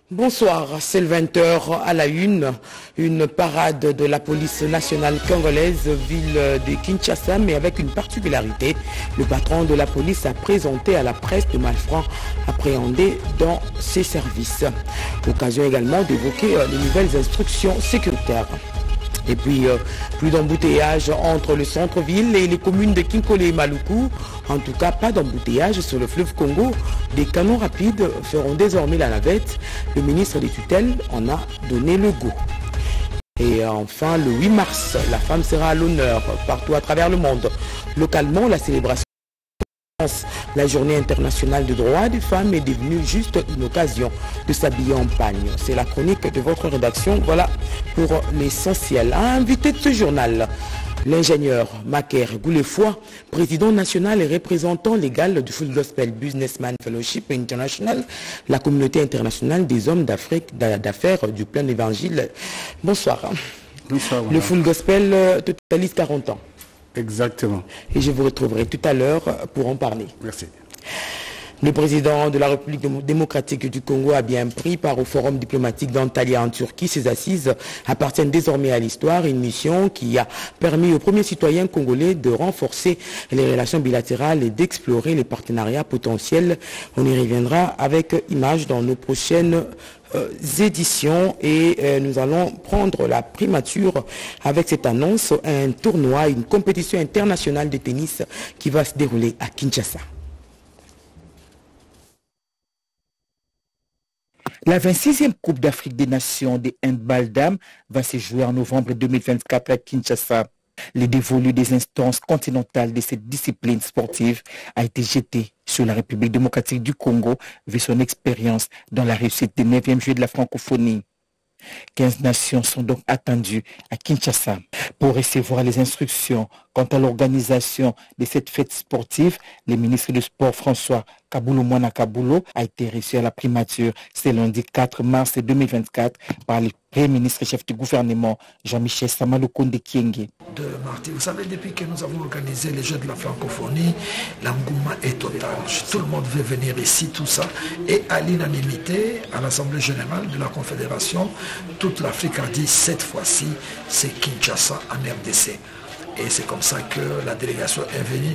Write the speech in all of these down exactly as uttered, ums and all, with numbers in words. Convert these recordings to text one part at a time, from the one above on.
Bonsoir, c'est le vingt heures à la une, une parade de la police nationale congolaise, ville de Kinshasa, mais avec une particularité. Le patron de la police a présenté à la presse de malfrats appréhendés dans ses services. Occasion également d'évoquer les nouvelles instructions sécuritaires. Et puis, euh, plus d'embouteillage entre le centre-ville et les communes de Kinkole et Maluku. En tout cas, pas d'embouteillage sur le fleuve Congo. Des canons rapides feront désormais la navette. Le ministre des tutelles en a donné le go. Et enfin, le huit mars, la femme sera à l'honneur partout à travers le monde. Localement, la célébration la journée internationale des droits des femmes est devenue juste une occasion de s'habiller en pagne. C'est la chronique de votre rédaction. Voilà pour l'essentiel. Invité de ce journal, l'ingénieur Maker Goulefoy, président national et représentant légal du Full Gospel Businessman Fellowship International, la communauté internationale des hommes d'Afrique d'affaires du plein évangile. Bonsoir. Bonsoir. Le Full Gospel totalise quarante ans. Exactement. Et je vous retrouverai tout à l'heure pour en parler. Merci. Le président de la République démocratique du Congo a bien pris part au forum diplomatique d'Antalya en Turquie. Ces assises appartiennent désormais à l'histoire, une mission qui a permis aux premiers citoyens congolais de renforcer les relations bilatérales et d'explorer les partenariats potentiels. On y reviendra avec images dans nos prochaines Euh, éditions et euh, nous allons prendre la primature avec cette annonce, un tournoi, une compétition internationale de tennis qui va se dérouler à Kinshasa. La vingt-sixième Coupe d'Afrique des Nations des handball dames va se jouer en novembre deux mille vingt-quatre à Kinshasa. Le dévolu des instances continentales de cette discipline sportive a été jeté sur la République démocratique du Congo vu son expérience dans la réussite des neuvièmes Jeux de la francophonie. quinze nations sont donc attendues à Kinshasa pour recevoir les instructions quant à l'organisation de cette fête sportive. Le ministre du Sport François Kaboulou Mwana Kaboulou a été reçu à la primature ce lundi quatre mars deux mille vingt-quatre par le Premier ministre chef du gouvernement Jean-Michel Samalukonde Kyenge. De Marty, vous savez, depuis que nous avons organisé les Jeux de la francophonie, l'engouement est total. Tout le monde veut venir ici, tout ça. Et à l'unanimité, à l'Assemblée générale de la Confédération, toute l'Afrique a dit cette fois-ci, c'est Kinshasa en R D C. Et c'est comme ça que la délégation est venue.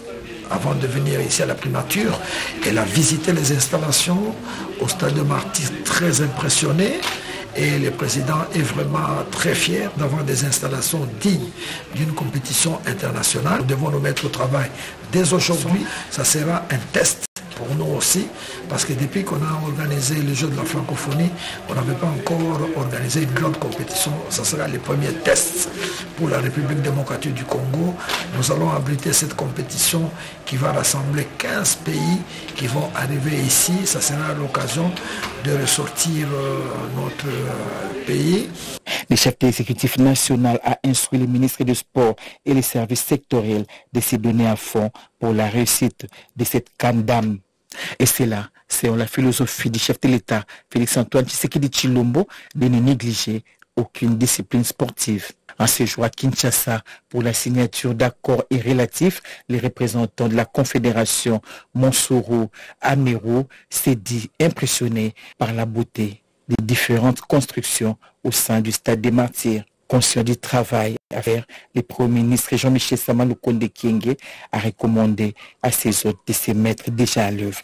Avant de venir ici à la primature, elle a visité les installations au stade de Marty, très impressionné. Et le président est vraiment très fier d'avoir des installations dignes d'une compétition internationale. Nous devons nous mettre au travail dès aujourd'hui. Ça sera un test pour nous aussi, parce que depuis qu'on a organisé les Jeux de la francophonie, on n'avait pas encore organisé une grande compétition. Ça sera le premier test pour la République démocratique du Congo. Nous allons abriter cette compétition qui va rassembler quinze pays qui vont arriver ici. Ça sera l'occasion de ressortir euh, notre euh, pays. Le chef de l'exécutif national a instruit le ministre du Sport et les services sectoriels de se donner à fond pour la réussite de cette canne d'âme. Et c'est là, selon la philosophie du chef de l'État, Félix-Antoine Tshisekedi Tshilombo, de ne négliger aucune discipline sportive. En séjour à Kinshasa pour la signature d'accords et relatifs, les représentants de la Confédération Monsoro Améro s'est dit impressionné par la beauté des différentes constructions au sein du stade des Martyrs. Conscient du travail à faire, le Premier ministre Jean-Michel Samalukonde Kyenge a recommandé à ses hôtes de se mettre déjà à l'œuvre.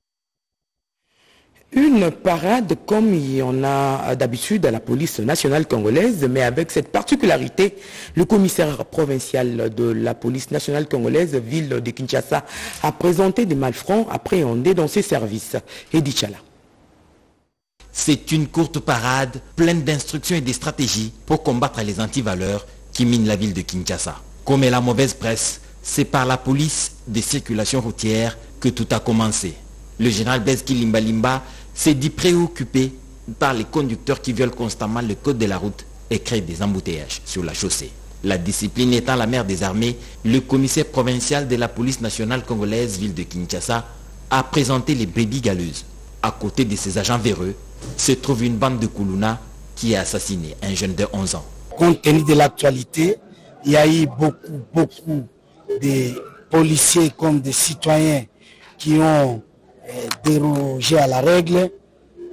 Une parade comme il y en a d'habitude à la police nationale congolaise, mais avec cette particularité, le commissaire provincial de la police nationale congolaise, ville de Kinshasa, a présenté des malfrats appréhendés dans ses services. Edi Chala. C'est une courte parade pleine d'instructions et de stratégies pour combattre les antivaleurs qui minent la ville de Kinshasa. Comme est la mauvaise presse, c'est par la police de circulation routière que tout a commencé. Le général Beski Limba Limba s'est dit préoccupé par les conducteurs qui violent constamment le code de la route et créent des embouteillages sur la chaussée. La discipline étant la mère des armées, le commissaire provincial de la police nationale congolaise, ville de Kinshasa, a présenté les brebis galeuses. À côté de ces agents véreux, se trouve une bande de Koulouna qui a assassiné un jeune de onze ans. Compte tenu de l'actualité, il y a eu beaucoup, beaucoup de policiers comme des citoyens qui ont euh, dérogé à la règle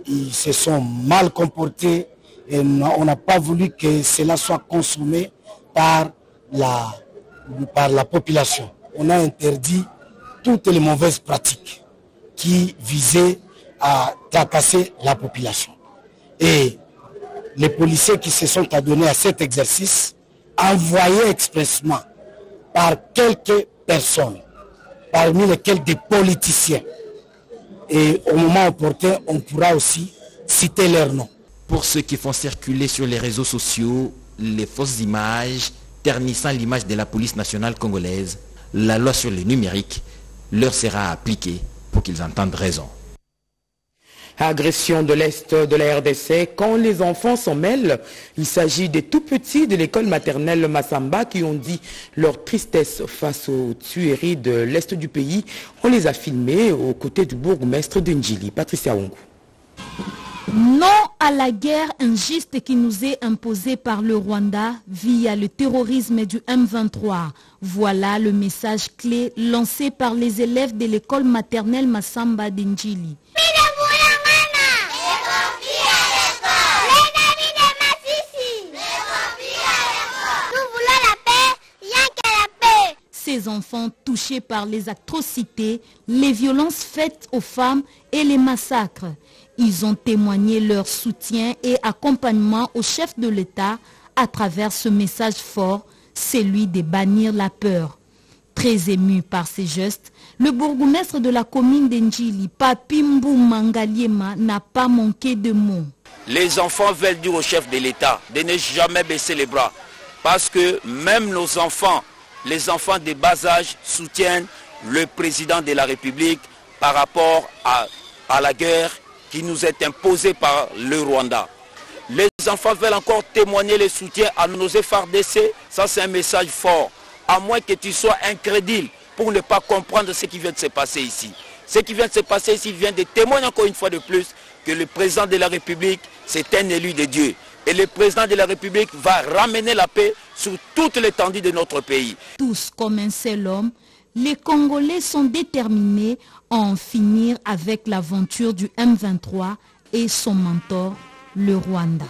ils se sont mal comportés et on n'a pas voulu que cela soit consommé par la, par la population. On a interdit toutes les mauvaises pratiques qui visaient à tracasser la population. Et les policiers qui se sont adonnés à cet exercice, envoyés expressément par quelques personnes, parmi lesquelles des politiciens. Et au moment opportun, on pourra aussi citer leurs noms. Pour ceux qui font circuler sur les réseaux sociaux les fausses images ternissant l'image de la police nationale congolaise, la loi sur le numérique leur sera appliquée pour qu'ils entendent raison. Agression de l'Est de la R D C, quand les enfants s'en mêlent, il s'agit des tout-petits de l'école maternelle Massamba qui ont dit leur tristesse face aux tueries de l'Est du pays. On les a filmés aux côtés du bourgmestre de Ndjili, Patricia Ongu. Non à la guerre injuste qui nous est imposée par le Rwanda via le terrorisme du M vingt-trois. Voilà le message clé lancé par les élèves de l'école maternelle Massamba de Ndjili. Ces enfants touchés par les atrocités, les violences faites aux femmes et les massacres. Ils ont témoigné leur soutien et accompagnement au chef de l'État à travers ce message fort, celui de bannir la peur. Très ému par ces gestes, le bourgmestre de la commune d'Ndjili, Papimbu Mangaliema, n'a pas manqué de mots. Les enfants veulent dire au chef de l'État de ne jamais baisser les bras. Parce que même nos enfants, les enfants de bas âge soutiennent le président de la République par rapport à, à la guerre qui nous est imposée par le Rwanda. Les enfants veulent encore témoigner le soutien à nos F A R D C. Ça, c'est un message fort. À moins que tu sois incrédule pour ne pas comprendre ce qui vient de se passer ici. Ce qui vient de se passer ici vient de témoigner encore une fois de plus que le président de la République, c'est un élu de Dieu. Et le président de la République va ramener la paix sur toute l'étendue de notre pays. Tous comme un seul homme, les Congolais sont déterminés à en finir avec l'aventure du M vingt-trois et son mentor, le Rwanda.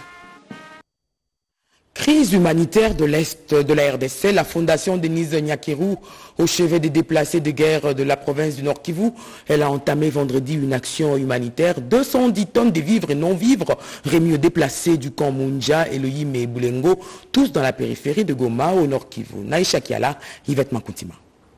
Crise humanitaire de l'Est de la R D C, la fondation Denise Nyakeru, au chevet des déplacés de guerre de la province du Nord Kivu, elle a entamé vendredi une action humanitaire. deux cent dix tonnes de vivres et non-vivres remis aux déplacés du camp Munja, Elohim et Boulengo, tous dans la périphérie de Goma, au Nord Kivu. Naïcha Kiala, Yvette Makuntima.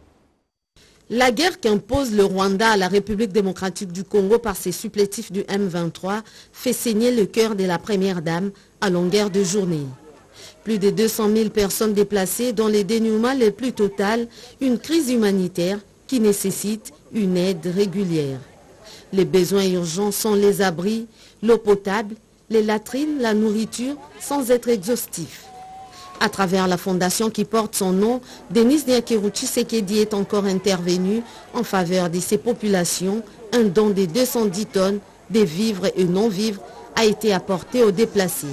La guerre qu'impose le Rwanda à la République démocratique du Congo par ses supplétifs du M vingt-trois fait saigner le cœur de la première dame à longueur de journée. Plus de deux cent mille personnes déplacées dans les dénouements les plus totaux, une crise humanitaire qui nécessite une aide régulière. Les besoins urgents sont les abris, l'eau potable, les latrines, la nourriture, sans être exhaustifs. À travers la fondation qui porte son nom, Denise Nyakeru Tshisekedi est encore intervenu en faveur de ces populations. Un don de deux cent dix tonnes de vivres et non-vivres a été apporté aux déplacés.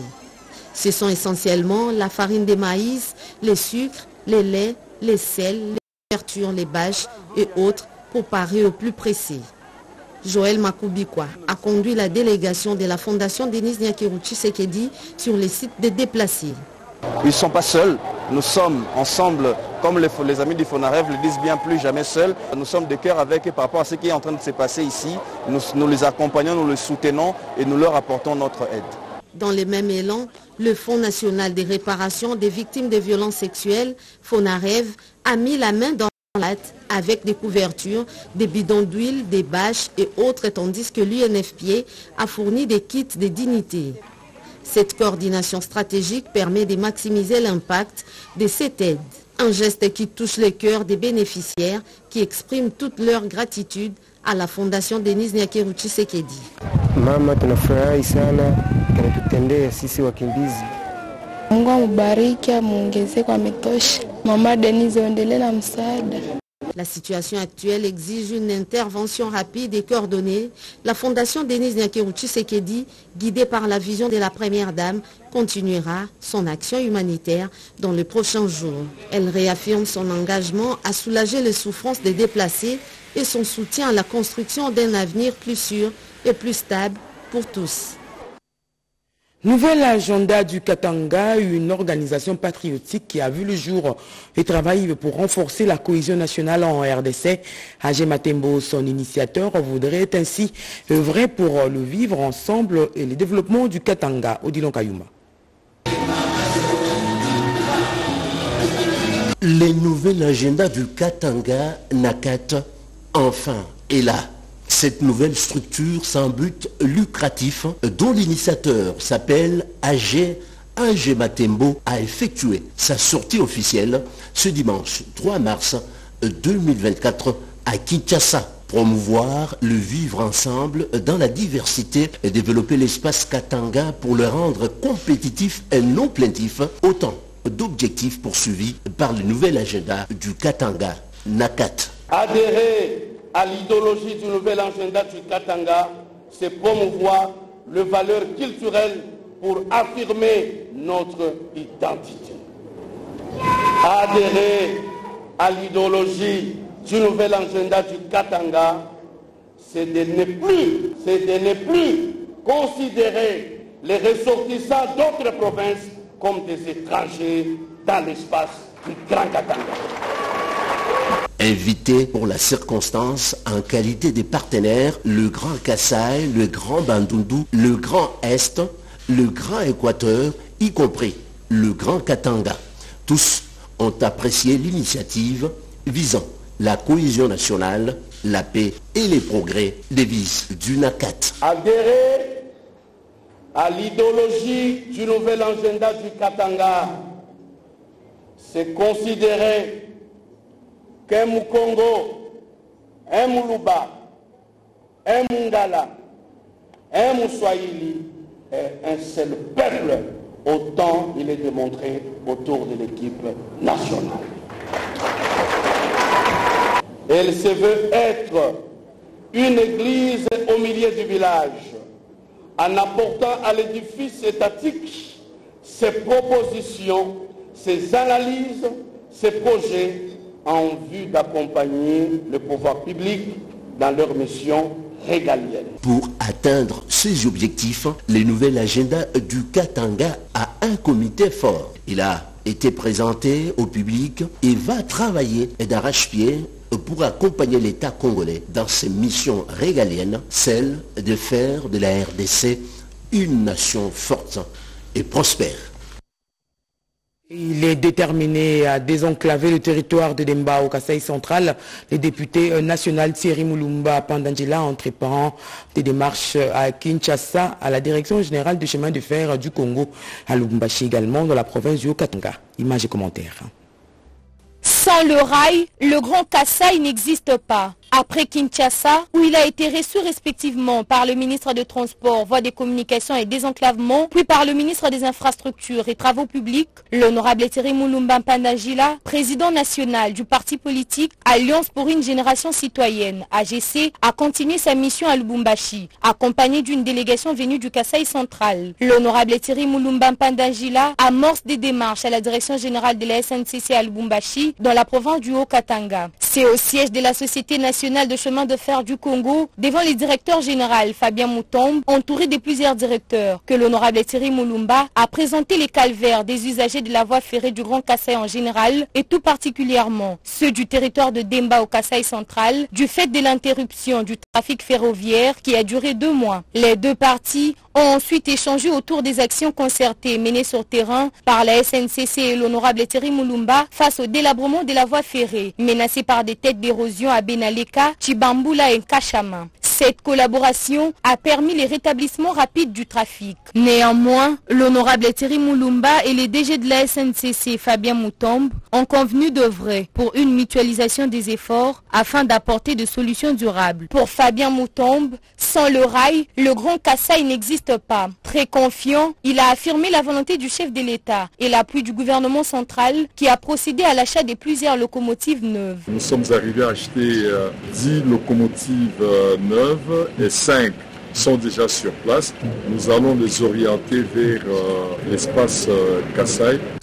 Ce sont essentiellement la farine de maïs, les sucres, les laits, les sels, les couvertures, les bâches et autres pour parer au plus pressé. Joël Makubikwa a conduit la délégation de la fondation Denise Nyakeru Tshisekedi sur les sites des déplacés. Ils ne sont pas seuls, nous sommes ensemble, comme les, les amis du Fonarev le disent bien, plus jamais seuls. Nous sommes de cœur avec eux par rapport à ce qui est en train de se passer ici. Nous, nous les accompagnons, nous les soutenons et nous leur apportons notre aide. Dans le même élan, le Fonds national des réparations des victimes de violences sexuelles, Fonarev, a mis la main dans la pâte avec des couvertures, des bidons d'huile, des bâches et autres, tandis que l'U N F P A a fourni des kits de dignité. Cette coordination stratégique permet de maximiser l'impact de cette aide. Un geste qui touche le cœur des bénéficiaires qui expriment toute leur gratitude à la fondation Denise Nyakeru Tshisekedi. Mama, tunafurahi sana kanatutendea sisi wakimbizi. Mungu amubariki, amuongezee kwa ametosha. Mama Denise, endelee na msaada. La situation actuelle exige une intervention rapide et coordonnée. La fondation Denise Nyakeru Tshisekedi, guidée par la vision de la première dame, continuera son action humanitaire dans les prochains jours. Elle réaffirme son engagement à soulager les souffrances des déplacés et son soutien à la construction d'un avenir plus sûr et plus stable pour tous. Nouvel agenda du Katanga, une organisation patriotique qui a vu le jour et travaille pour renforcer la cohésion nationale en R D C. Agé Matembo, son initiateur, voudrait ainsi œuvrer pour le vivre ensemble et le développement du Katanga. Odilon Kayuma. Le nouvel agenda du Katanga, Nakat, enfin est là. Cette nouvelle structure sans but lucratif, dont l'initiateur s'appelle Agé Agé Matembo, a effectué sa sortie officielle ce dimanche trois mars deux mille vingt-quatre à Kinshasa. Promouvoir le vivre ensemble dans la diversité et développer l'espace Katanga pour le rendre compétitif et non plaintif, autant d'objectifs poursuivis par le nouvel agenda du Katanga, Nakat. Adhérer à l'idéologie du nouvel agenda du Katanga, c'est promouvoir les valeurs culturelles pour affirmer notre identité. Adhérer à l'idéologie du nouvel agenda du Katanga, c'est de ne plus, c'est de ne plus considérer les ressortissants d'autres provinces comme des étrangers dans l'espace du Grand Katanga. Invité pour la circonstance en qualité de partenaires, le Grand Kasaï, le Grand Bandundu, le Grand Est, le Grand Équateur, y compris le Grand Katanga. Tous ont apprécié l'initiative visant la cohésion nationale, la paix et les progrès des vices du Nakat. Adhérer à l'idéologie du nouvel agenda du Katanga, c'est considérer qu'un Mukongo, un Muluba, un Mungala, un Mouswahili est un seul peuple, autant il est démontré autour de l'équipe nationale. Elle se veut être une église au milieu du village, en apportant à l'édifice étatique ses propositions, ses analyses, ses projets, en vue d'accompagner le pouvoir public dans leur mission régalienne. Pour atteindre ces objectifs, le nouvel agenda du Katanga a un comité fort. Il a été présenté au public et va travailler d'arrache-pied pour accompagner l'État congolais dans ses missions régaliennes, celle de faire de la R D C une nation forte et prospère. Il est déterminé à désenclaver le territoire de Demba au Kasaï central. Le député national Thierry Mulumba Pandangila entreprend des démarches à Kinshasa, à la direction générale du chemin de fer du Congo, à Lubumbashi également, dans la province du Haut-Katanga. Images et commentaires. Sans le rail, le Grand Kasaï n'existe pas. Après Kinshasa, où il a été reçu respectivement par le ministre des Transports, Voies des Communications et Désenclavement, puis par le ministre des Infrastructures et Travaux Publics, l'honorable Thierry Mulumba Pandangila, président national du parti politique Alliance pour une génération citoyenne, A G C, a continué sa mission à Lubumbashi, accompagné d'une délégation venue du Kasaï central. L'honorable Thierry Mulumba Pandangila amorce des démarches à la direction générale de la S N C C à Lubumbashi, dans la province du Haut-Katanga. C'est au siège de la Société nationale de chemin de fer du Congo, devant le directeur général Fabien Moutombe, entouré de plusieurs directeurs, que l'honorable Thierry Mulumba a présenté les calvaires des usagers de la voie ferrée du Grand Kasaï en général et tout particulièrement ceux du territoire de Demba au Kasaï central, du fait de l'interruption du trafic ferroviaire qui a duré deux mois. Les deux parties ont ensuite échangé autour des actions concertées menées sur terrain par la S N C C et l'honorable Thierry Mulumba face au délabrement de la voie ferrée, menacée par des têtes d'érosion à Benaleka, Chibambula et Kachama. Cette collaboration a permis le rétablissement rapide du trafic. Néanmoins, l'honorable Thierry Mulumba et les D G de la S N C C, Fabien Moutombe, ont convenu d'œuvrer pour une mutualisation des efforts afin d'apporter des solutions durables. Pour Fabien Moutombe, sans le rail, le Grand Kasaï n'existe pas. Très confiant, il a affirmé la volonté du chef de l'État et l'appui du gouvernement central qui a procédé à l'achat de plusieurs locomotives neuves. Nous sommes arrivés à acheter euh, dix locomotives euh, neuves et cinq sont déjà sur place. Nous allons les orienter vers euh, l'espace euh, Kasaï.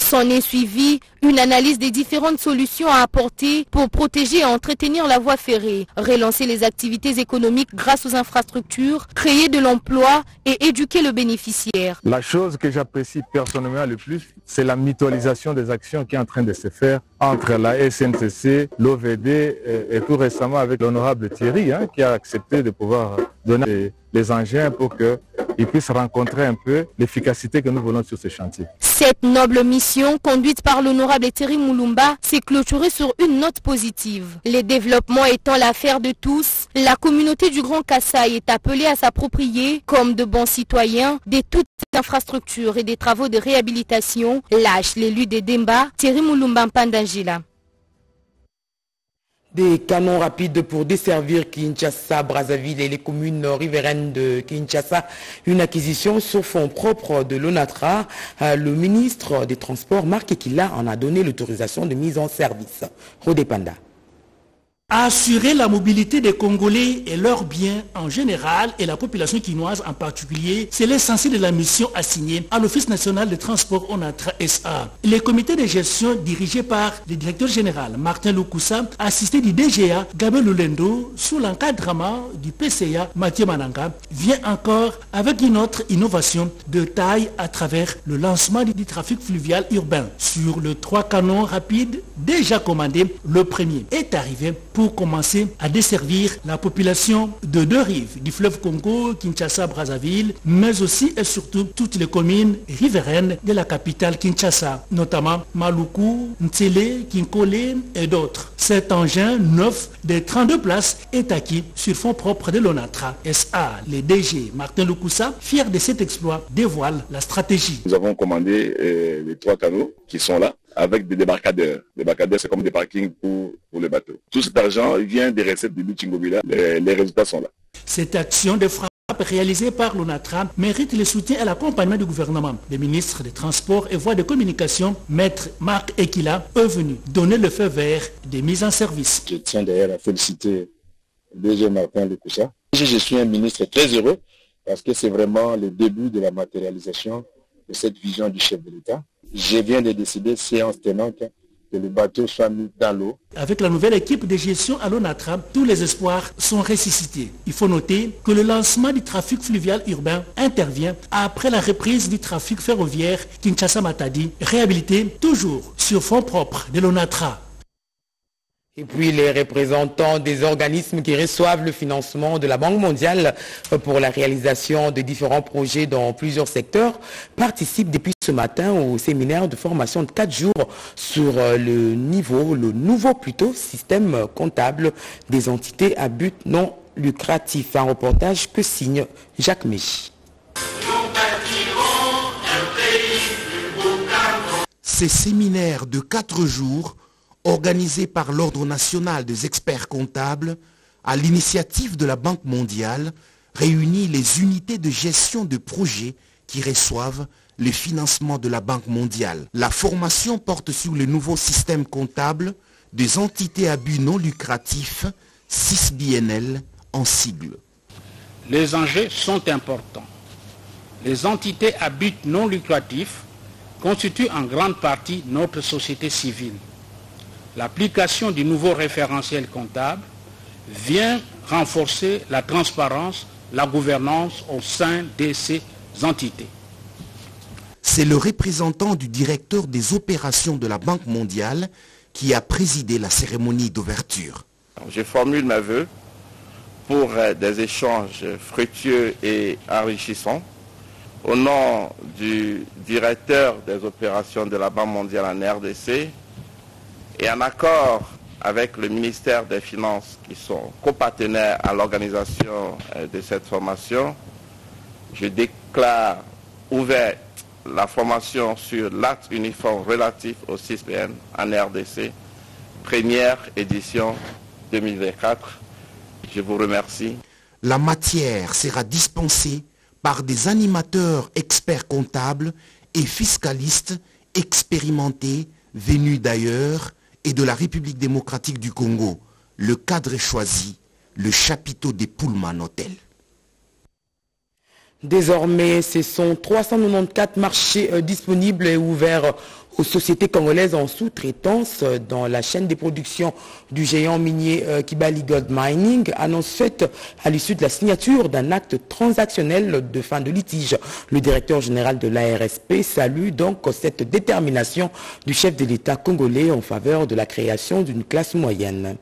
S'en est suivi une analyse des différentes solutions à apporter pour protéger et entretenir la voie ferrée, relancer les activités économiques grâce aux infrastructures, créer de l'emploi et éduquer le bénéficiaire. La chose que j'apprécie personnellement le plus, c'est la mutualisation des actions qui est en train de se faire entre la S N C C, l'O V D et, et tout récemment avec l'honorable Thierry hein, qui a accepté de pouvoir donner les, les engins pour qu'ils puissent rencontrer un peu l'efficacité que nous voulons sur ce chantier. Cette noble mission, conduite par l'honorable Thierry Moulumba, s'est clôturée sur une note positive. Les développements étant l'affaire de tous, la communauté du Grand Kasaï est appelée à s'approprier, comme de bons citoyens, de toutes les infrastructures et des travaux de réhabilitation, lâche l'élu de Demba, Thierry Moulumba Mpandangila. Des canons rapides pour desservir Kinshasa, Brazzaville et les communes riveraines de Kinshasa. Une acquisition sur fonds propres de l'ONATRA. Le ministre des Transports, Marc Ekila, en a donné l'autorisation de mise en service. Rodépanda. Assurer la mobilité des Congolais et leurs biens en général et la population quinoise en particulier, c'est l'essentiel de la mission assignée à l'Office national de transport ONATRA S A. Les comités de gestion dirigés par le directeur général Martin Lukusa, assisté du D G A Gabriel Lulendo, sous l'encadrement du P C A Mathieu Mananga, vient encore avec une autre innovation de taille à travers le lancement du trafic fluvial urbain. Sur le trois canons rapides déjà commandés, le premier est arrivé pour commencer à desservir la population de deux rives du fleuve Congo, Kinshasa, Brazzaville, mais aussi et surtout toutes les communes riveraines de la capitale Kinshasa, notamment Maluku, Ntsele, Kinkole et d'autres. Cet engin neuf de trente-deux places est acquis sur fonds propres de l'ONATRA S A. Le D G Martin Lukusa, fier de cet exploit, dévoile la stratégie. Nous avons commandé euh, les trois canaux qui sont là, avec des débarcadères. Les débarcadères, c'est comme des parkings pour, pour les bateaux. Tout cet argent vient des recettes du Luchingobila. Les, les résultats sont là. Cette action de frappe réalisée par l'ONATRA mérite le soutien et l'accompagnement du gouvernement. Le ministre des Transports et Voies de Communication, Maître Marc Ekila, est venu donner le feu vert des mises en service. Je tiens d'ailleurs à féliciter le D G Martin Lukusa. Je suis un ministre très heureux parce que c'est vraiment le début de la matérialisation de cette vision du chef de l'État. Je viens de décider, séance tenante, que le bateau soit mis dans l'eau. Avec la nouvelle équipe de gestion à l'ONATRA, tous les espoirs sont ressuscités. Il faut noter que le lancement du trafic fluvial urbain intervient après la reprise du trafic ferroviaire Kinshasa-Matadi, réhabilité toujours sur fonds propres de l'ONATRA. Et puis les représentants des organismes qui reçoivent le financement de la Banque mondiale pour la réalisation de différents projets dans plusieurs secteurs participent depuis ce matin au séminaire de formation de quatre jours sur le niveau, le nouveau plutôt système comptable des entités à but non lucratif. Un reportage que signe Jacques Mégy. Ces séminaires de quatre jours organisé par l'Ordre national des experts comptables, à l'initiative de la Banque mondiale, réunit les unités de gestion de projets qui reçoivent le financement de la Banque mondiale. La formation porte sur le nouveau système comptable des entités à but non lucratif, six B N L en sigle. Les enjeux sont importants. Les entités à but non lucratif constituent en grande partie notre société civile. L'application du nouveau référentiel comptable vient renforcer la transparence, la gouvernance au sein de ces entités. C'est le représentant du directeur des opérations de la Banque mondiale qui a présidé la cérémonie d'ouverture. Je formule mes vœux pour des échanges fructueux et enrichissants. Au nom du directeur des opérations de la Banque mondiale en R D C, et en accord avec le ministère des Finances qui sont copartenaires à l'organisation de cette formation, je déclare ouverte la formation sur l'acte uniforme relatif au six B N en R D C, première édition deux mille vingt-quatre. Je vous remercie. La matière sera dispensée par des animateurs experts comptables et fiscalistes expérimentés venus d'ailleurs et de la République démocratique du Congo. Le cadre est choisi, le chapiteau des Pullman Hotel. Désormais, ce sont trois cent quatre-vingt-quatorze marchés euh, disponibles et ouverts aux sociétés congolaises en sous-traitance dans la chaîne des productions du géant minier euh, Kibali Gold Mining, annonce faite à l'issue de la signature d'un acte transactionnel de fin de litige. Le directeur général de l'A R S P salue donc cette détermination du chef de l'État congolais en faveur de la création d'une classe moyenne.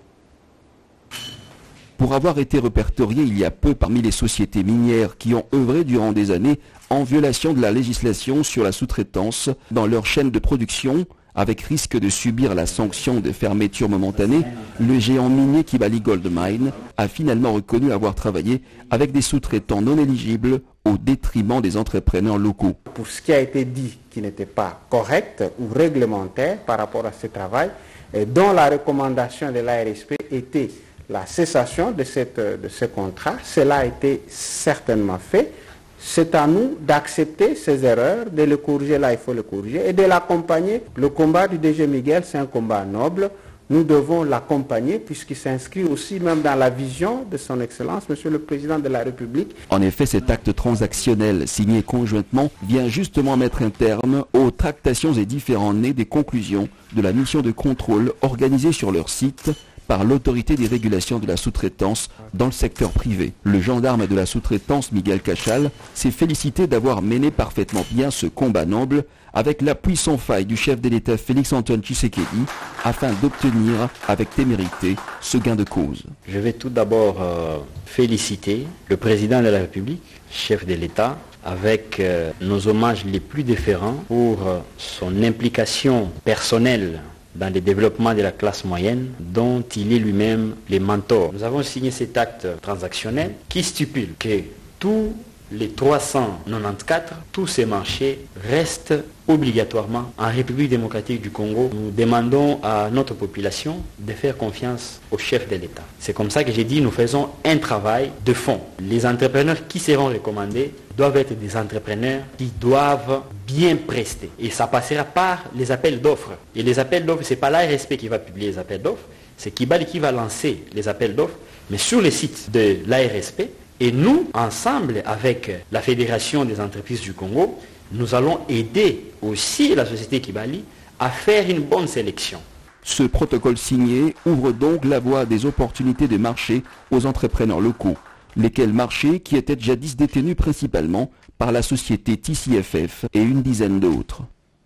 Pour avoir été répertorié il y a peu parmi les sociétés minières qui ont œuvré durant des années en violation de la législation sur la sous-traitance dans leur chaîne de production, avec risque de subir la sanction de fermeture momentanée, le géant minier Kibali Gold Mine a finalement reconnu avoir travaillé avec des sous-traitants non éligibles au détriment des entrepreneurs locaux. Pour ce qui a été dit qui n'était pas correct ou réglementaire par rapport à ce travail, et dont la recommandation de l'A R S P était la cessation de, cette, de ce contrat, cela a été certainement fait. C'est à nous d'accepter ces erreurs, de les corriger là, il faut les corriger, et de l'accompagner. Le combat du D G Miguel, c'est un combat noble. Nous devons l'accompagner puisqu'il s'inscrit aussi même dans la vision de son Excellence, Monsieur le Président de la République. En effet, cet acte transactionnel signé conjointement vient justement mettre un terme aux tractations et différends nés des conclusions de la mission de contrôle organisée sur leur site par l'autorité des régulations de la sous-traitance dans le secteur privé. Le gendarme de la sous-traitance, Miguel Cachal, s'est félicité d'avoir mené parfaitement bien ce combat noble avec l'appui sans faille du chef de l'État Félix-Antoine Tshisekedi afin d'obtenir avec témérité ce gain de cause. Je vais tout d'abord euh, féliciter le président de la République, chef de l'État, avec euh, nos hommages les plus déférents pour euh, son implication personnelle dans le développement de la classe moyenne dont il est lui-même le mentor. Nous avons signé cet acte transactionnel qui stipule que tous les trois cent quatre-vingt-quatorze, tous ces marchés restent obligatoirement en République démocratique du Congo. Nous demandons à notre population de faire confiance au chef de l'État. C'est comme ça que j'ai dit, nous faisons un travail de fond. Les entrepreneurs qui seront recommandés doivent être des entrepreneurs qui doivent bien prester. Et ça passera par les appels d'offres. Et les appels d'offres, ce n'est pas l'A R S P qui va publier les appels d'offres, c'est Kibali qui va lancer les appels d'offres, mais sur le site de l'A R S P. Et nous, ensemble avec la Fédération des entreprises du Congo, nous allons aider aussi la société Kibali à faire une bonne sélection. Ce protocole signé ouvre donc la voie des opportunités de marché aux entrepreneurs locaux, lesquels marchés qui étaient jadis détenus principalement par la société T C F F et une dizaine d'autres.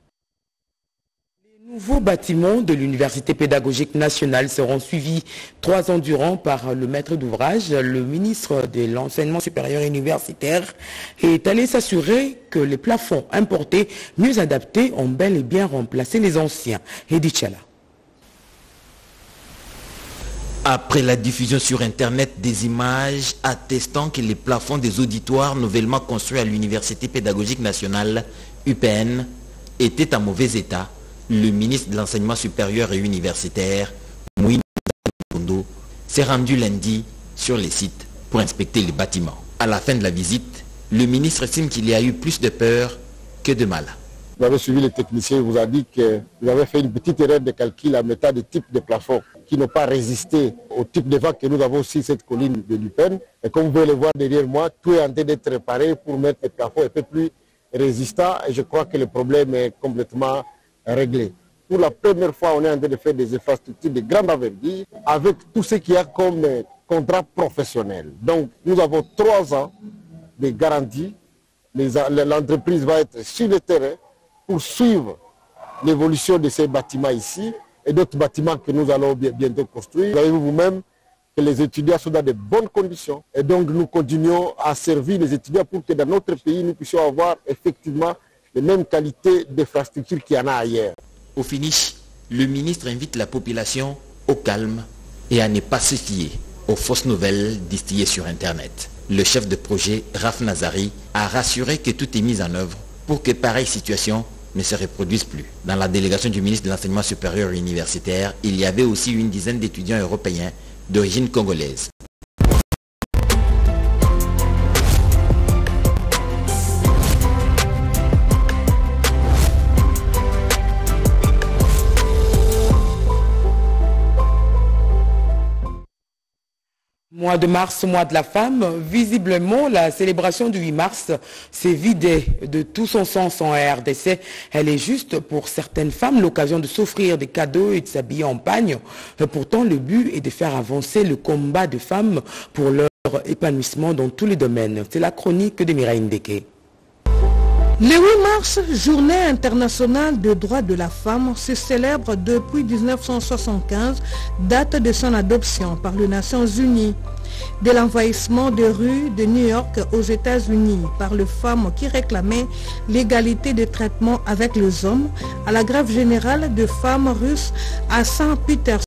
Les nouveaux bâtiments de l'Université pédagogique nationale seront suivis trois ans durant par le maître d'ouvrage. Le ministre de l'enseignement supérieur universitaire est allé s'assurer que les plafonds importés, mieux adaptés, ont bel et bien remplacé les anciens. Edith Chala. Après la diffusion sur Internet des images attestant que les plafonds des auditoires nouvellement construits à l'Université pédagogique nationale, U P N, étaient en mauvais état, le ministre de l'Enseignement supérieur et universitaire, Moïse Kondo, s'est rendu lundi sur les sites pour inspecter les bâtiments. À la fin de la visite, le ministre estime qu'il y a eu plus de peur que de mal. Vous avez suivi les techniciens, il vous a dit que vous avez fait une petite erreur de calcul en mettant des types de plafonds qui n'ont pas résisté au type de vent que nous avons sur cette colline de l'U P N. Et comme vous pouvez le voir derrière moi, tout est en train d'être réparé pour mettre les plafonds un peu plus résistants. Et je crois que le problème est complètement réglé. Pour la première fois, on est en train de faire des infrastructures de grande envergure avec tout ce qu'il y a comme contrat professionnel. Donc nous avons trois ans de garantie. L'entreprise va être sur le terrain pour suivre l'évolution de ces bâtiments ici et d'autres bâtiments que nous allons bientôt construire. Vous savez vous-même que les étudiants sont dans de bonnes conditions et donc nous continuons à servir les étudiants pour que dans notre pays, nous puissions avoir effectivement les mêmes qualités d'infrastructures qu'il y en a ailleurs. Au finish, le ministre invite la population au calme et à ne pas se fier aux fausses nouvelles distillées sur Internet. Le chef de projet, Raf Nazari, a rassuré que tout est mis en œuvre pour que pareille situation ne se reproduise plus. Dans la délégation du ministre de l'Enseignement supérieur et universitaire, il y avait aussi une dizaine d'étudiants européens d'origine congolaise. Moins Mois de mars, mois de la femme, visiblement la célébration du huit mars s'est vidée de tout son sens en R D C. Elle est juste pour certaines femmes l'occasion de s'offrir des cadeaux et de s'habiller en pagne. Pourtant, le but est de faire avancer le combat de femmes pour leur épanouissement dans tous les domaines. C'est la chronique de Mireille Ndeke. Le huit mars, journée internationale des droits de la femme, se célèbre depuis mille neuf cent soixante-quinze, date de son adoption par les Nations Unies. De l'envahissement des rues de New York aux États-Unis par les femmes qui réclamaient l'égalité de traitement avec les hommes, à la grève générale de femmes russes à Saint-Pétersbourg.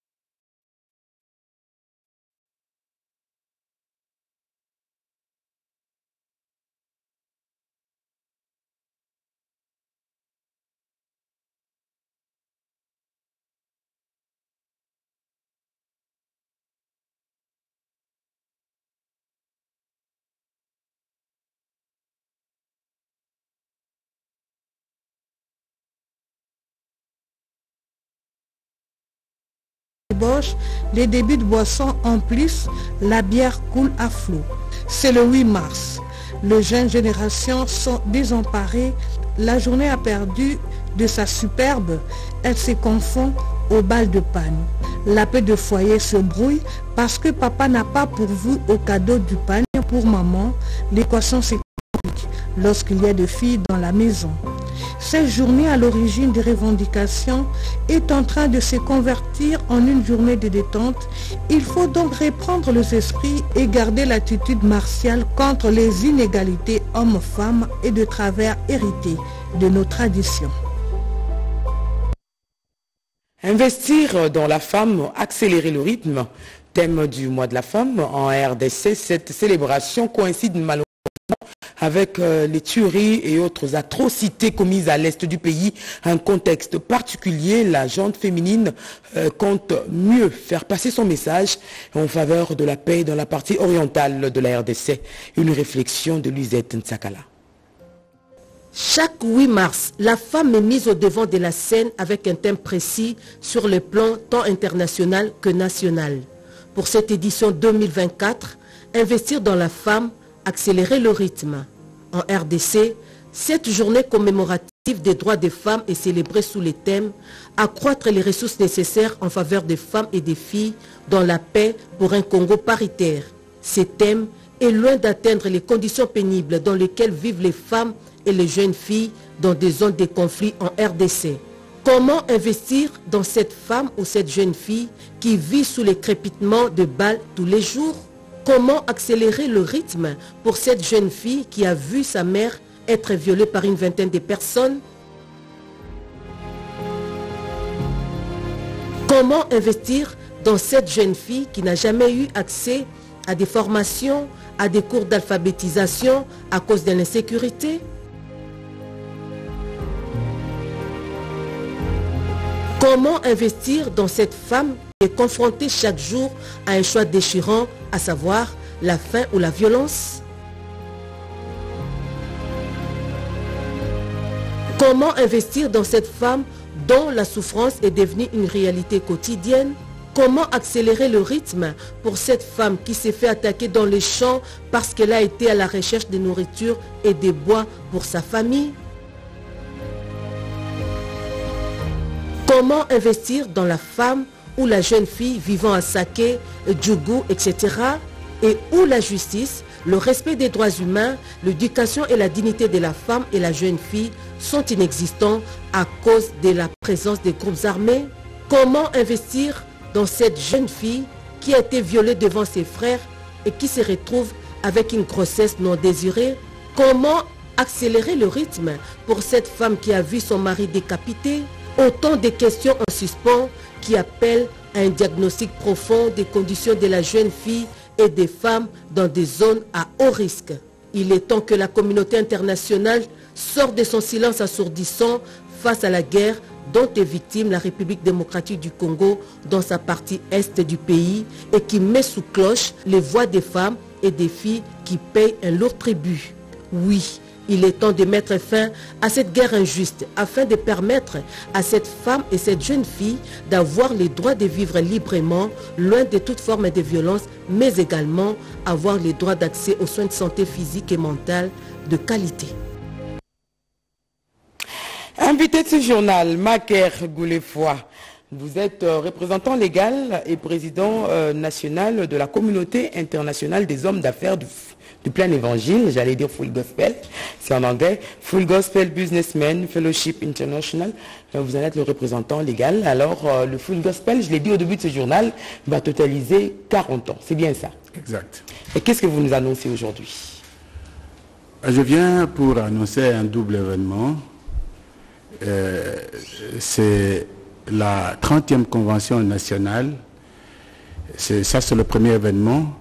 Les débits de boissons en plus, la bière coule à flot. C'est le huit mars. Les jeunes générations sont désemparées. La journée a perdu de sa superbe. Elle se confond aux balles de pagne. La paix de foyer se brouille parce que papa n'a pas pourvu au cadeau du pagne pour maman. L'équation se complique lorsqu'il y a des filles dans la maison. Cette journée à l'origine des revendications est en train de se convertir en une journée de détente. Il faut donc reprendre les esprits et garder l'attitude martiale contre les inégalités hommes-femmes et de travers hérités de nos traditions. Investir dans la femme, accélérer le rythme, thème du mois de la femme en R D C. Cette célébration coïncide malheureusement avec euh, les tueries et autres atrocités commises à l'est du pays. Un contexte particulier, la gente féminine euh, compte mieux faire passer son message en faveur de la paix dans la partie orientale de la R D C. Une réflexion de Lisette Ntsakala. Chaque huit mars, la femme est mise au devant de la scène avec un thème précis sur le plan tant international que national. Pour cette édition deux mille vingt-quatre, investir dans la femme, accélérer le rythme. En R D C, cette journée commémorative des droits des femmes est célébrée sous les thèmes « Accroître les ressources nécessaires en faveur des femmes et des filles dans la paix pour un Congo paritaire ». Ce thème est loin d'atteindre les conditions pénibles dans lesquelles vivent les femmes et les jeunes filles dans des zones de conflit en R D C. Comment investir dans cette femme ou cette jeune fille qui vit sous les crépitements de balles tous les jours? Comment accélérer le rythme pour cette jeune fille qui a vu sa mère être violée par une vingtaine de personnes? Comment investir dans cette jeune fille qui n'a jamais eu accès à des formations, à des cours d'alphabétisation à cause de l'insécurité? Comment investir dans cette femme qui est confrontée chaque jour à un choix déchirant, à savoir la faim ou la violence? Comment investir dans cette femme dont la souffrance est devenue une réalité quotidienne? Comment accélérer le rythme pour cette femme qui s'est fait attaquer dans les champs parce qu'elle a été à la recherche de nourriture et de bois pour sa famille? Comment investir dans la femme ou la jeune fille vivant à Saké, Djougou, et cetera et où la justice, le respect des droits humains, l'éducation et la dignité de la femme et la jeune fille sont inexistants à cause de la présence des groupes armés? Comment investir dans cette jeune fille qui a été violée devant ses frères et qui se retrouve avec une grossesse non désirée? Comment accélérer le rythme pour cette femme qui a vu son mari décapité? Autant de questions en suspens qui appellent à un diagnostic profond des conditions de la jeune fille et des femmes dans des zones à haut risque. Il est temps que la communauté internationale sorte de son silence assourdissant face à la guerre dont est victime la République démocratique du Congo dans sa partie est du pays et qui met sous cloche les voix des femmes et des filles qui payent un lourd tribut. Oui, Il est temps de mettre fin à cette guerre injuste afin de permettre à cette femme et cette jeune fille d'avoir le droit de vivre librement, loin de toute forme de violence, mais également avoir le droit d'accès aux soins de santé physique et mentale de qualité. Invité de ce journal, Maker Goulefoy. Vous êtes représentant légal et président euh, national de la communauté internationale des hommes d'affaires du, du plein évangile, j'allais dire Full Gospel, c'est en anglais, Full Gospel Businessmen Fellowship International. Vous allez être le représentant légal. Alors, euh, le Full Gospel, je l'ai dit au début de ce journal, va totaliser quarante ans. C'est bien ça? Exact. Et qu'est-ce que vous nous annoncez aujourd'hui? Je viens pour annoncer un double événement. Euh, c'est la trentième convention nationale. C'est, ça, c'est le premier événement.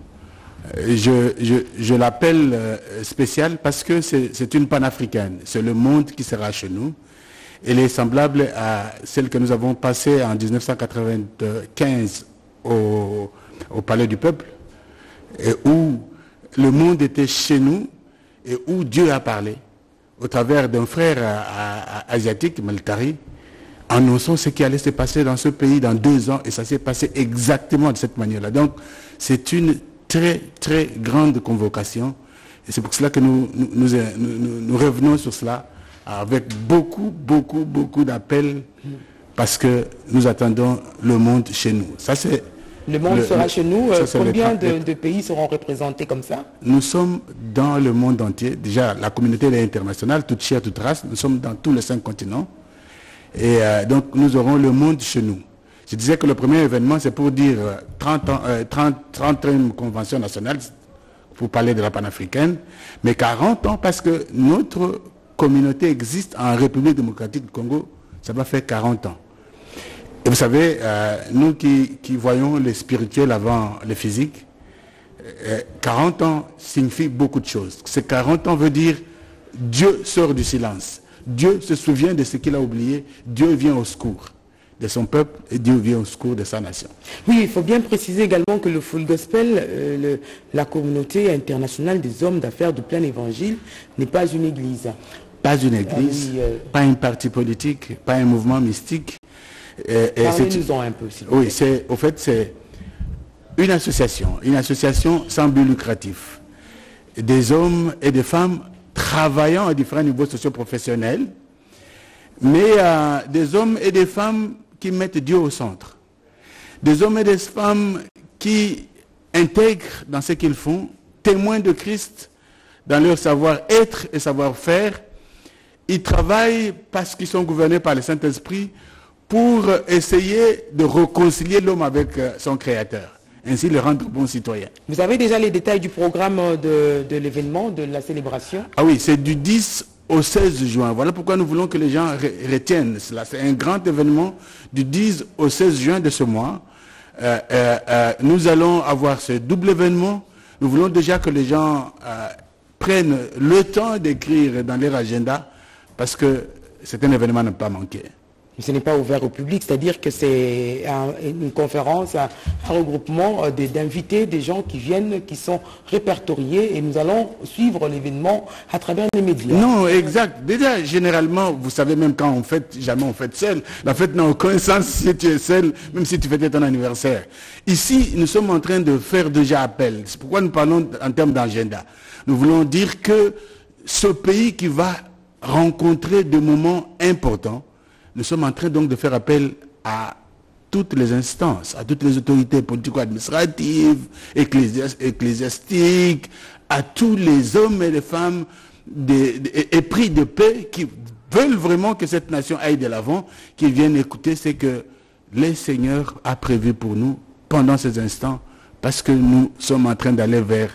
Je, je, je l'appelle spécial parce que c'est, c'est une panafricaine. C'est le monde qui sera chez nous. Elle est semblable à celle que nous avons passée en dix-neuf cent quatre-vingt-quinze au, au Palais du Peuple, et où le monde était chez nous et où Dieu a parlé au travers d'un frère à, à, asiatique, Maltari, annonçant ce qui allait se passer dans ce pays dans deux ans, et ça s'est passé exactement de cette manière-là. Donc, c'est une très, très grande convocation, et c'est pour cela que nous, nous, nous, nous, nous revenons sur cela avec beaucoup, beaucoup, beaucoup d'appels, parce que nous attendons le monde chez nous. Ça, c'est le monde le, sera le, chez nous. Ça, combien de, de pays seront représentés comme ça? Nous sommes dans le monde entier. Déjà, la communauté est internationale, toute chair, toute race. Nous sommes dans tous les cinq continents. Et euh, donc, nous aurons le monde chez nous. Je disais que le premier événement, c'est pour dire trente ans, euh, trente, trentième convention nationale, pour parler de la panafricaine, mais quarante ans parce que notre communauté existe en République démocratique du Congo, ça va faire quarante ans. Et vous savez, euh, nous qui, qui voyons le spirituel avant le physique, euh, quarante ans signifie beaucoup de choses. Ces quarante ans veut dire Dieu sort du silence. Dieu se souvient de ce qu'il a oublié. Dieu vient au secours de son peuple et Dieu vient au secours de sa nation. Oui, il faut bien préciser également que le Full Gospel, euh, le, la communauté internationale des hommes d'affaires du plein évangile, n'est pas une église. Pas une église, ah oui, euh... pas un parti politique, pas un mouvement mystique. Parlez-nous-en un peu, s'il vous plaît. Oui, c'est, au fait, c'est une association, une association sans but lucratif, des hommes et des femmes travaillant à différents niveaux socio-professionnels, mais euh, des hommes et des femmes qui mettent Dieu au centre, des hommes et des femmes qui intègrent dans ce qu'ils font, témoins de Christ dans leur savoir-être et savoir-faire. Ils travaillent parce qu'ils sont gouvernés par le Saint-Esprit pour essayer de réconcilier l'homme avec son Créateur, ainsi le rendre bon citoyen. Vous avez déjà les détails du programme de, de l'événement, de la célébration? Ah oui, c'est du dix au seize juin. Voilà pourquoi nous voulons que les gens retiennent cela. C'est un grand événement du dix au seize juin de ce mois. Euh, euh, euh, nous allons avoir ce double événement. Nous voulons déjà que les gens euh, prennent le temps d'écrire dans leur agenda, parce que c'est un événement à ne pas manquer. Mais ce n'est pas ouvert au public, c'est-à-dire que c'est un, une conférence, un, un regroupement d'invités, des gens qui viennent, qui sont répertoriés, et nous allons suivre l'événement à travers les médias. Non, exact. Déjà, généralement, vous savez, même quand on fête, jamais on fête seul. La fête n'a aucun sens si tu es seul, même si tu fêtes ton anniversaire. Ici, nous sommes en train de faire déjà appel. C'est pourquoi nous parlons en termes d'agenda. Nous voulons dire que ce pays qui va rencontrer des moments importants, nous sommes en train donc de faire appel à toutes les instances, à toutes les autorités politico-administratives, ecclésias, ecclésiastiques, à tous les hommes et les femmes des, des, épris de paix qui veulent vraiment que cette nation aille de l'avant, qui viennent écouter ce que le Seigneur a prévu pour nous pendant ces instants, parce que nous sommes en train d'aller vers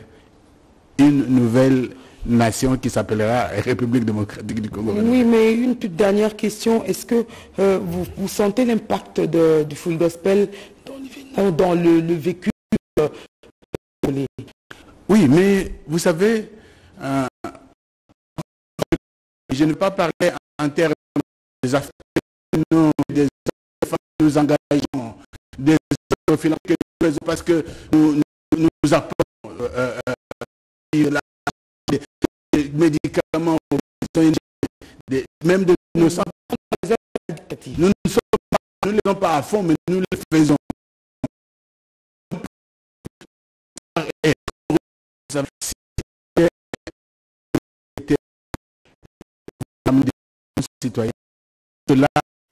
une nouvelle nation qui s'appellera République démocratique du Congo. Oui, mais une toute dernière question. Est-ce que euh, vous, vous sentez l'impact de, du Full Gospel dans, dans le, le vécu euh, les... Oui, mais vous savez, euh, je ne vais pas parler en termes des affaires, non, des affaires que nous engageons, des affaires parce que nous, nous, nous apportons euh, euh, la médicaments, des, même de nos centres, nous ne sommes pas, nous les faisons pas à fond, mais nous les faisons. Citoyens. Cela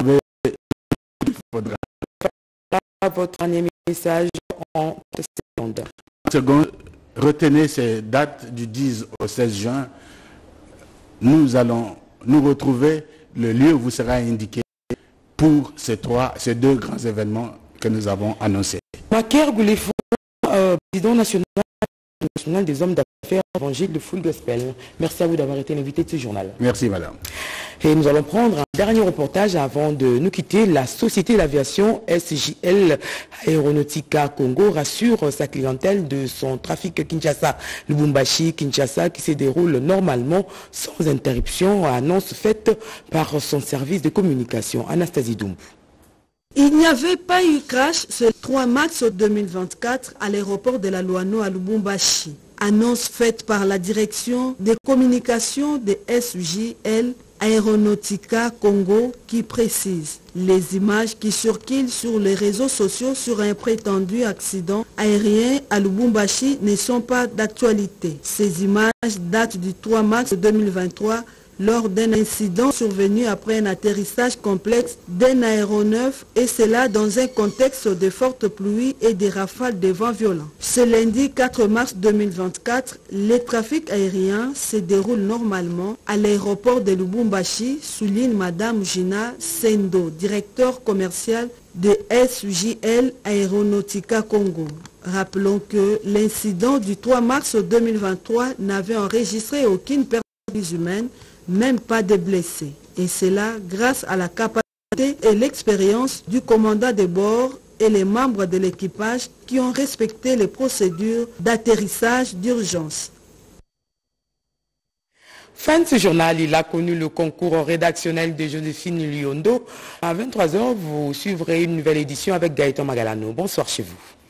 faudra. Votre dernier message en secondes. Seconde, retenez ces dates du dix au seize juin. Nous allons nous retrouver. Le lieu vous sera indiqué pour ces trois, ces deux grands événements que nous avons annoncés. Maker Goulefou, euh, président national, national des hommes d'affaires évangile de Full Gospel. Merci à vous d'avoir été l'invité de ce journal. Merci madame. Et nous allons prendre un dernier reportage avant de nous quitter. La société d'aviation S J L Aeronautica Congo rassure sa clientèle de son trafic Kinshasa-Lubumbashi-Kinshasa qui se déroule normalement sans interruption, annonce faite par son service de communication. Anastasie Doum. Il n'y avait pas eu crash ce trois mars deux mille vingt-quatre à l'aéroport de la Loano à Lubumbashi. Annonce faite par la direction des communications de S J L Aeronautica Congo qui précise les images qui circulent sur les réseaux sociaux sur un prétendu accident aérien à Lubumbashi ne sont pas d'actualité. Ces images datent du trois mars deux mille vingt-trois lors d'un incident survenu après un atterrissage complexe d'un aéronef et cela dans un contexte de fortes pluies et des rafales de vent violents. Ce lundi quatre mars deux mille vingt-quatre, le trafic aérien se déroule normalement à l'aéroport de Lubumbashi, souligne Madame Gina Sendo, directeur commercial de S J L Aeronautica Congo. Rappelons que l'incident du trois mars deux mille vingt-trois n'avait enregistré aucune perte humaine, même pas de blessés. Et cela grâce à la capacité et l'expérience du commandant de bord et les membres de l'équipage qui ont respecté les procédures d'atterrissage d'urgence. Fin de ce journal, il a connu le concours rédactionnel de Joséphine Lyondo. À vingt-trois heures, vous suivrez une nouvelle édition avec Gaëtan Magalano. Bonsoir chez vous.